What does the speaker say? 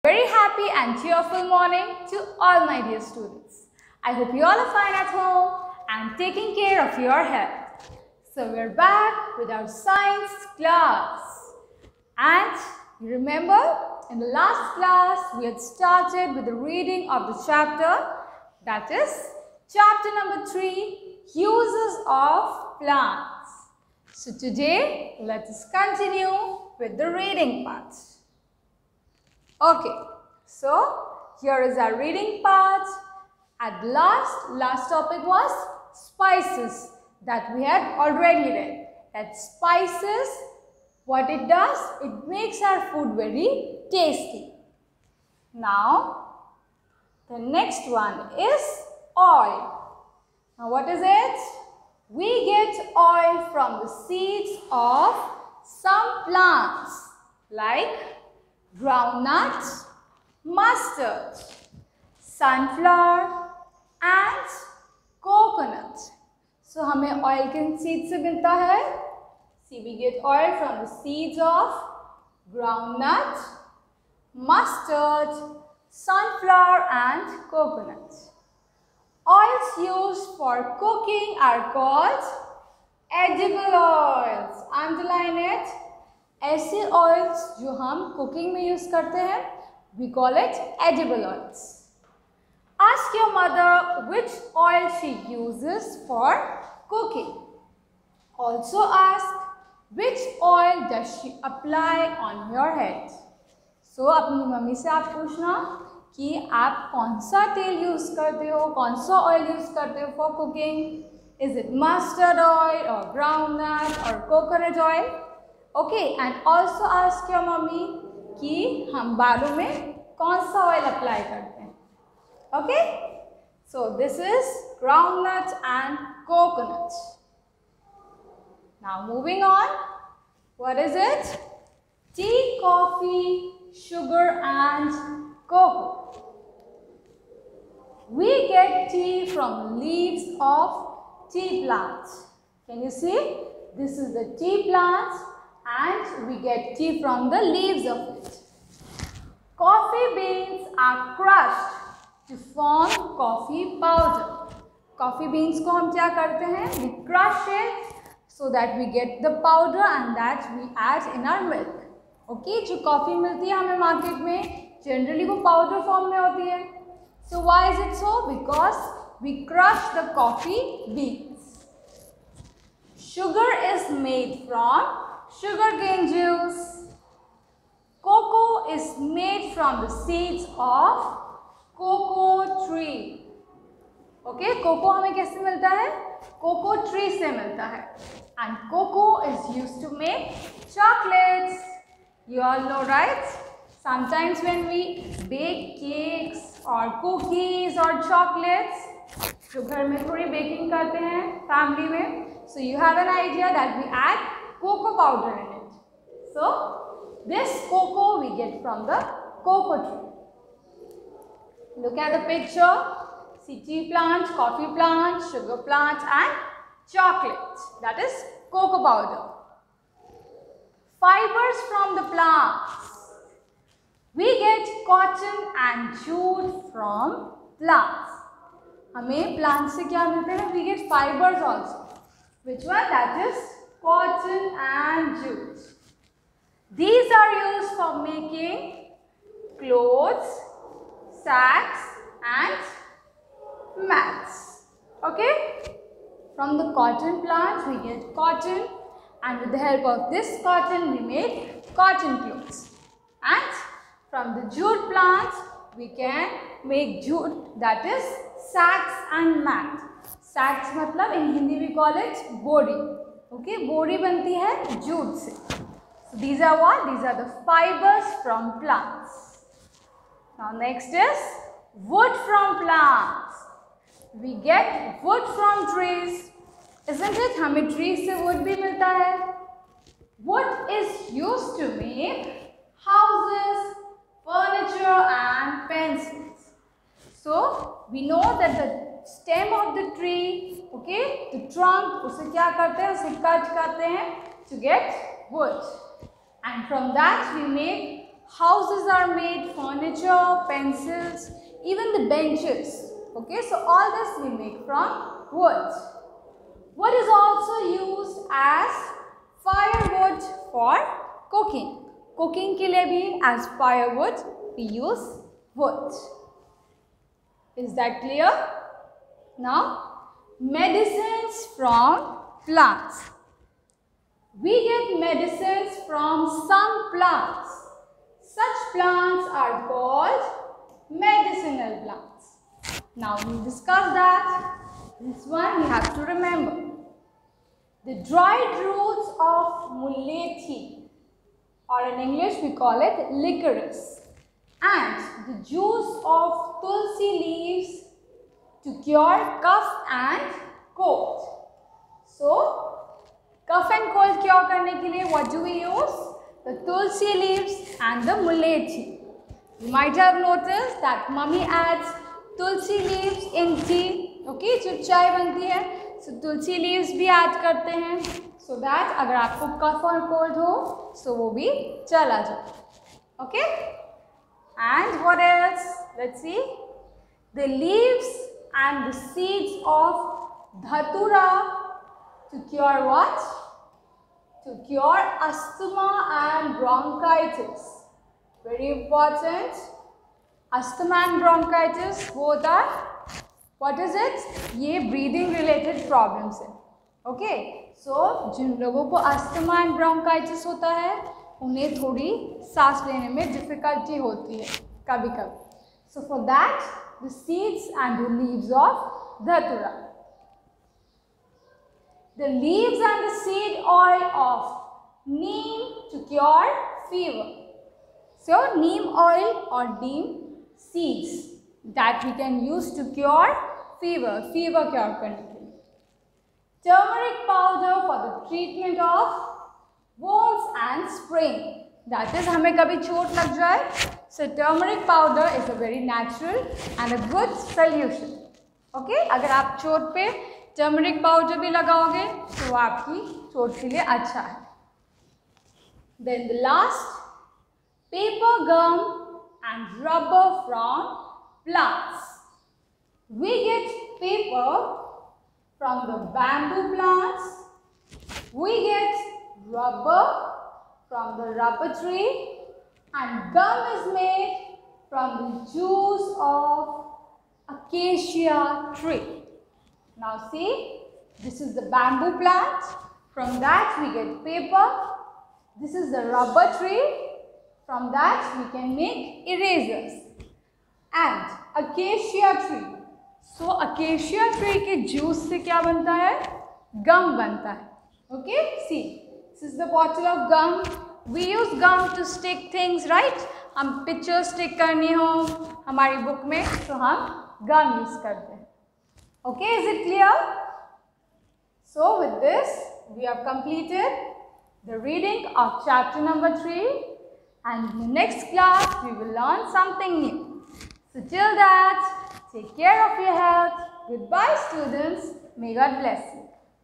Very happy and cheerful morning to all my dear students. I hope you all are fine at home and taking care of your health. So we're back with our science class. And you remember in the last class we had started with the reading of the chapter, that is chapter number 3, uses of plants. So today let us continue with the reading part. Okay, so here is our reading part. At last topic was spices that we had already read. That spices, what it does, it makes our food very tasty. Now, the next one is oil. Now, what is it? We get oil from the seeds of some plants like groundnut, mustard, sunflower and coconut. So हमें oil किन seeds से मिलता है? See, we get oil from the seeds of groundnut, mustard, sunflower and coconut. Oils used for cooking are called edible oils. Underline it. ऐसे oils जो हम cooking में use करते हैं, we call it edible oils. Ask your mother which oil she uses for cooking. Also ask which oil does she apply on your head. So अपनी mummy से आप पूछना कि आप कौन सा तेल यूज करते हो, कौन सा ऑयल यूज करते हो for cooking. Is it mustard oil or groundnut or coconut oil? Okay, and also ask your mummy कि हम बालों में कौन सा ऑयल अप्लाई करते हैं. Okay, so this is groundnut and coconut. Now moving on, what is it? Tea, coffee, sugar and cocoa. We get tea from leaves of tea plants. Can you see? This is the tea plant and we get tea from the leaves of it. Coffee beans are crushed to form coffee powder. Coffee beans को हम क्या करते हैं? We crush it so that we get the powder and that we add in our milk. Okay, जो coffee मिलती है हमें market में, generally वो powder form में होती है. So why is it so? Because we crush the coffee beans. Sugar is made from sugarcane juice. Cocoa is made from the seeds of cocoa tree. Okay, cocoa हमें कैसे मिलता है? Cocoa tree से मिलता है. And cocoa is used to make chocolates. You all know, right? Sometimes when we bake cakes or cookies or chocolates, जो घर में थोड़ी baking करते हैं family में, so you have an idea that we add cocoa powder in it. So this cocoa we get from the cocoa tree. Look at the picture. See tea plant, coffee plant, sugar plant and chocolate. That is cocoa powder. Fibers from the plants. We get cotton and jute from plants. हमें plants से क्या मिलते हैं? We get fibers also. Which one? That is cotton and jute. These are used for making clothes, sacks and mats. Okay? From the cotton plant we get cotton and with the help of this cotton we make cotton clothes. And from the jute plant we can make jute, that is sacks and mat. Sacks मतलब in Hindi we call it bodi. Okay, bodi बनती है jute से. So these are what? These are the fibers from plants. Now next is wood from plants. We get wood from trees. Isn't it? हमें trees से wood भी मिलता है. Wood is used to make houses, furniture and pencils. So we know that the stem of the tree, okay, the trunk, उसे क्या करते हैं? उसे cut करते हैं to get wood. And from that we make houses are made, furniture, pencils, even the benches. Okay, so all this we make from wood. Wood is also used as firewood for cooking. Cooking के लिए भी as firewood we use wood. Is that clear? Now, medicines from plants. We get medicines from some plants. Such plants are called medicinal plants. Now we discuss that. This one you have to remember. The dried roots of mulethi, or in English we call it licorice, and the juice of tulsi leaves to cure cough and cold. So, cough and cold cure करने के लिए what do we use? The tulsi leaves and the mulethi. You might have noticed that mummy adds tulsi leaves in tea. Okay, जब चाय बनती है, so tulsi leaves भी add करते हैं, so that अगर आपको cough और cold हो, so वो भी चला जाए. Okay? And what else? Let's see. The leaves and the seeds of dhatura to cure what? To cure asthma and bronchitis. Very important. Asthma and bronchitis, both are, what is it? ये breathing related problems है. Okay? So, जिन लोगों को asthma and bronchitis होता है, उन्हें थोड़ी सांस लेने में difficulty होती है कभी-कभी. So, for that, the seeds and the leaves of dhatura. The leaves and the seed oil of neem to cure fever. So, neem oil or neem seeds that we can use to cure fever cure करने के लिए. Turmeric powder for the treatment of wounds and sprain. That is, हमें कभी चोट लग जाए, so turmeric powder is a very natural and a good solution. Okay? अगर आप चोट पे turmeric powder भी लगाओगे, तो वो आपकी चोट के लिए अच्छा है. Then the last, paper, gum and rubber from plants. We get paper from the bamboo plants. We get rubber from the rubber tree, and gum is made from the juice of acacia tree. Now see, this is the bamboo plant. From that we get paper. This is the rubber tree. From that we can make erasers. And acacia tree. So acacia tree के juice से क्या बनता है? Gum बनता है. Okay? See. This is the bottle of gum. We use gum to stick things, right? हम picture stick करनी हो हमारी book में, तो हम gum use करते हैं. Okay, is it clear? So with this, we have completed the reading of chapter number 3, and in the next class we will learn something new. So till that, take care of your health. Goodbye, students. May God bless you.